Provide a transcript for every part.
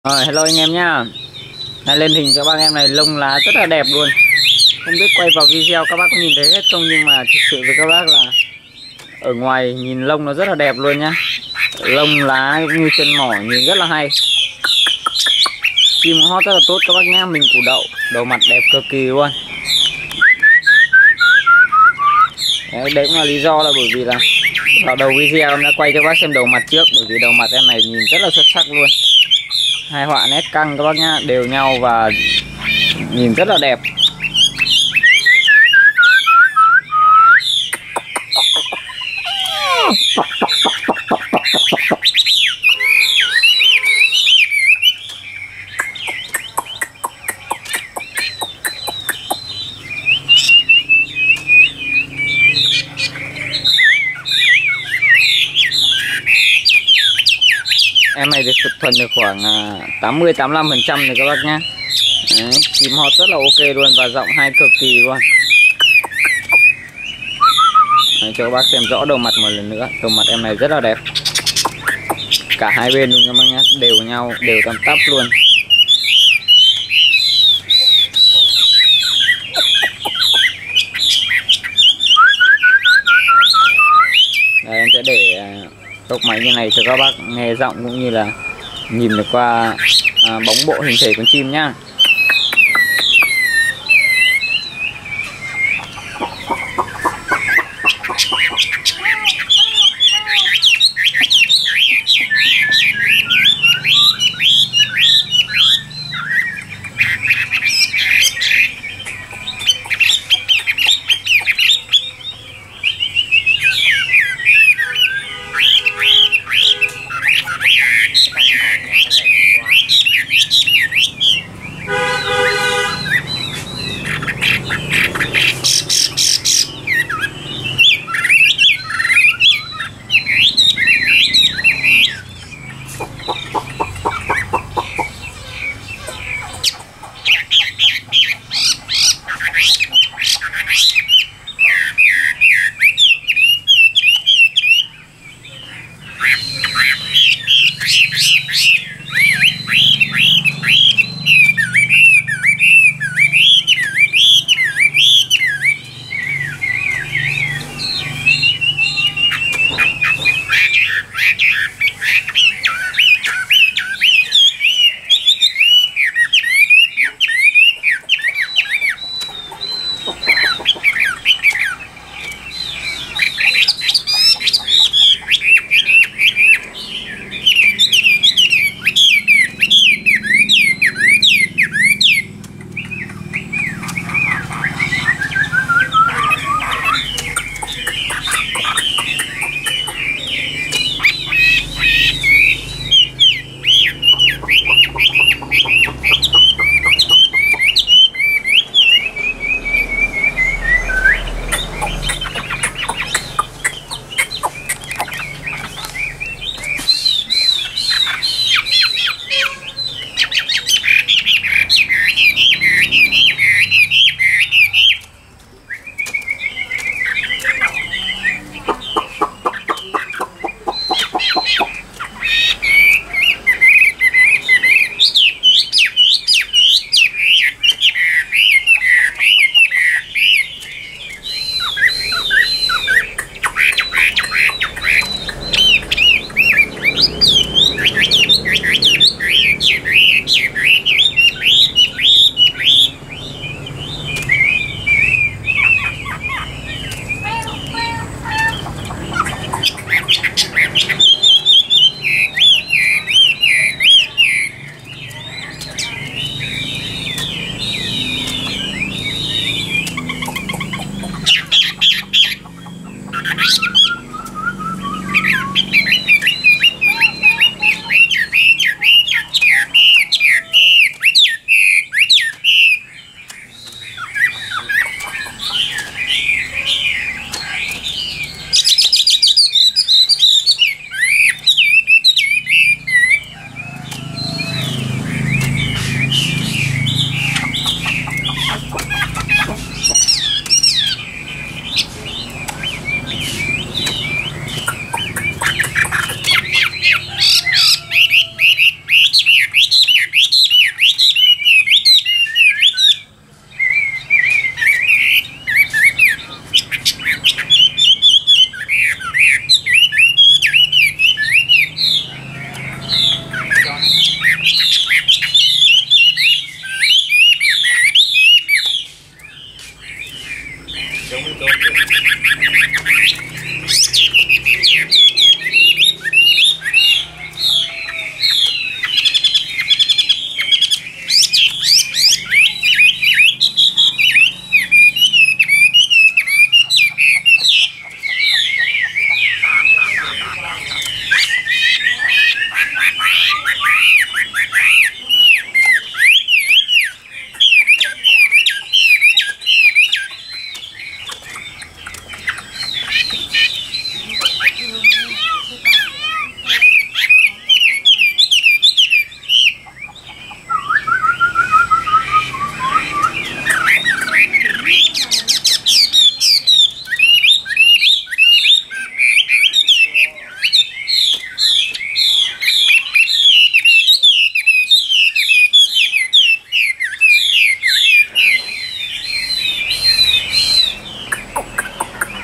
Hello anh em nhá. Lên hình cho bác em này, lông lá rất là đẹp luôn. Không biết quay vào video các bác có nhìn thấy hết không, nhưng mà thực sự với các bác là ở ngoài nhìn lông nó rất là đẹp luôn nhá. Lông lá cũng như chân mỏ nhìn rất là hay. Chim hót rất là tốt các bác nhá. Mình củ đậu, đầu mặt đẹp cực kỳ luôn. Đấy cũng là lý do là bởi vì là vào đầu video em đã quay cho bác xem đầu mặt trước, bởi vì đầu mặt em này nhìn rất là xuất sắc luôn. Hai họa nét căng các bác nhá, đều nhau và nhìn rất là đẹp. Em này được thuần được khoảng 80-85% rồi các bác nhá. Đấy, chim hót rất là ok luôn và giọng hay cực kỳ luôn. Đấy, cho các bác xem rõ đầu mặt một lần nữa. Đầu mặt em này rất là đẹp. Cả hai bên luôn các bác nhá, đều nhau, đều tăm tắp luôn. Đây, em sẽ để tốc máy như này cho các bác nghe giọng cũng như là nhìn được qua bóng bộ hình thể con chim nhá.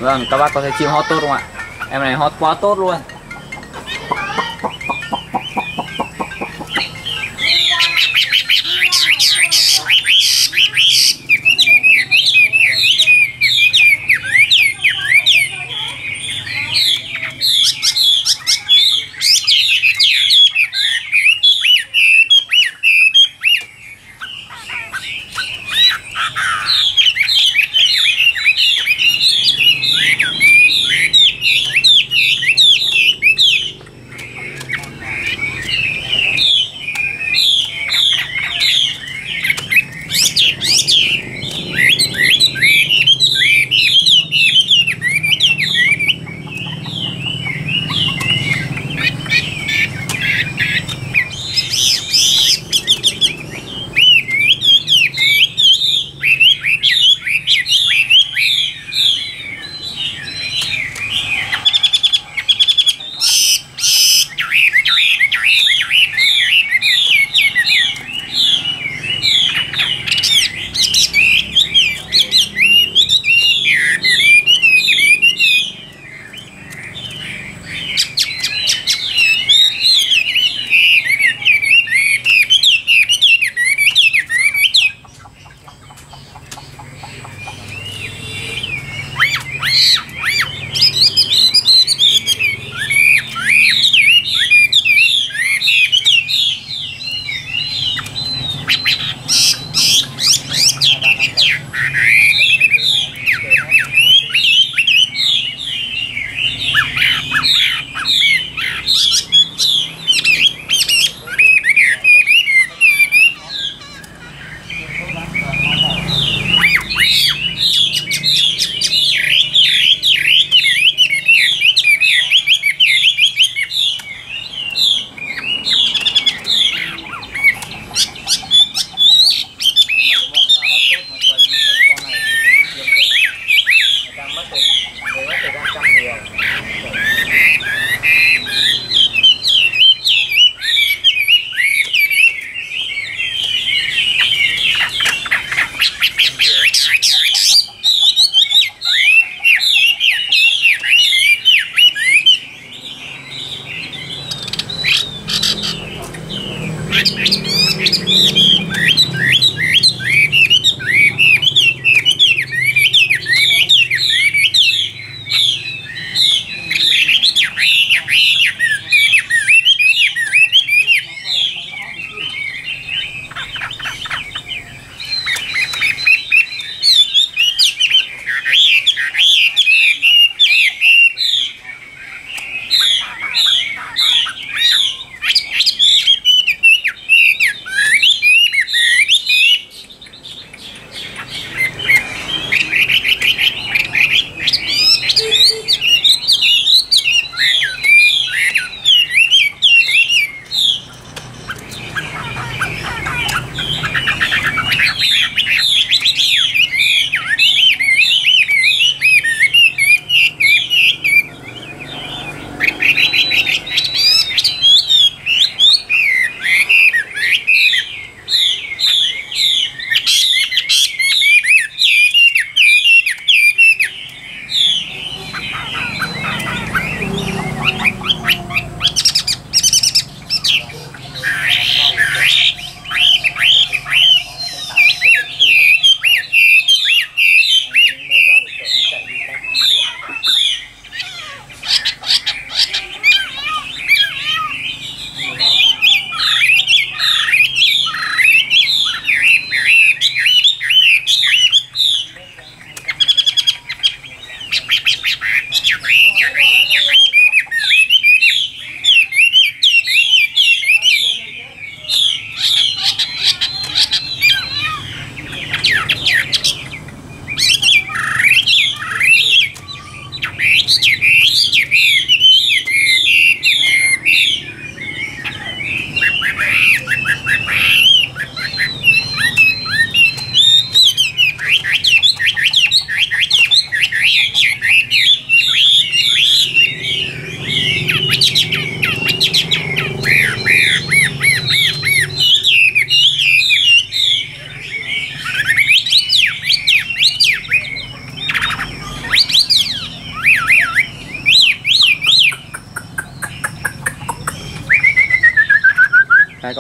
Vâng, các bác có thấy chim hót tốt không ạ? Em này hót quá tốt luôn.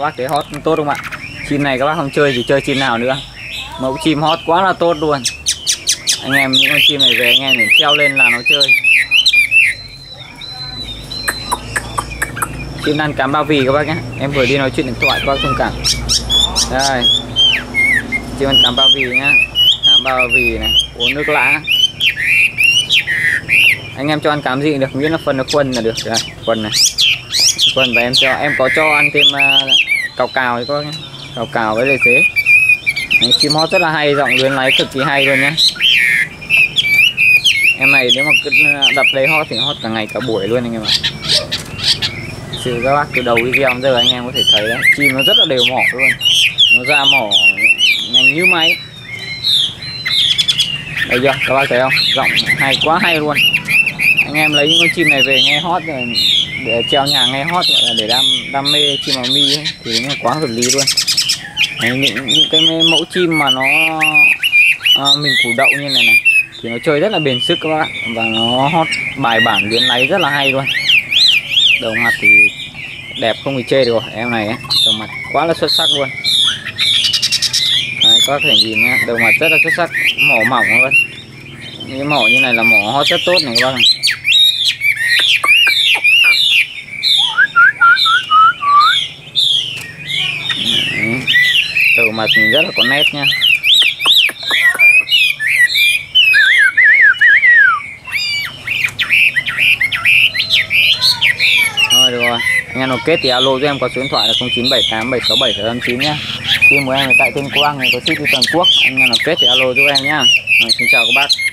các bác thấy hot tốt không ạ? Chim này các bác không chơi thì chơi chim nào nữa. Mẫu chim hot quá là tốt luôn. Anh em những con chim này về anh em để treo lên là nó chơi. Chim ăn cám bao bì các bác nhé. Em vừa đi nói chuyện điện thoại các bác thông cảm. Đây. Chim ăn cám bao bì nhá. Cám bao bì này, uống nước lã. Anh em cho ăn cám gì được, miễn là phần là quân là được. Đây, quân này. Quân và em có cho ăn thêm cào cào thì có nhé. Cào cào với lề xế. Chim hót rất là hay, giọng luyến láy cực kỳ hay luôn nhé. Em này nếu mà cứ đập lấy hót thì hót cả ngày cả buổi luôn anh em ạ. Sự các bác từ đầu video đến giờ anh em có thể thấy đấy, chim nó rất là đều mỏ luôn. Nó ra mỏ nhanh như máy. Đây chưa, các bác thấy không? Giọng hay quá hay luôn. Anh em lấy những con chim này về nghe hót để treo nhà nghe hót, gọi là để đam mê chim màu mi ấy, thì nó quá hợp lý luôn. Đấy, những cái mẫu chim mà nó mình củ đậu như này này thì nó chơi rất là bền sức các bác, và nó hót bài bản luyến láy rất là hay luôn. Đầu mặt thì đẹp không thì chê được rồi, em này ấy, đầu mặt quá là xuất sắc luôn. Đấy, có thể nhìn nhá, đầu mặt rất là xuất sắc, mỏ mỏng luôn. Những mỏ như này là mỏ hót rất tốt này các bác này. Đầu mặt nhìn rất là có nét nha. Thôi được rồi, anh em nào kết thì alo cho em, có số điện thoại là 0978767659 nhá. Team của em ở tại Tuyên Quang này, có ship đi toàn quốc. Anh em nào kết thì alo giúp em nhá. Xin chào các bác.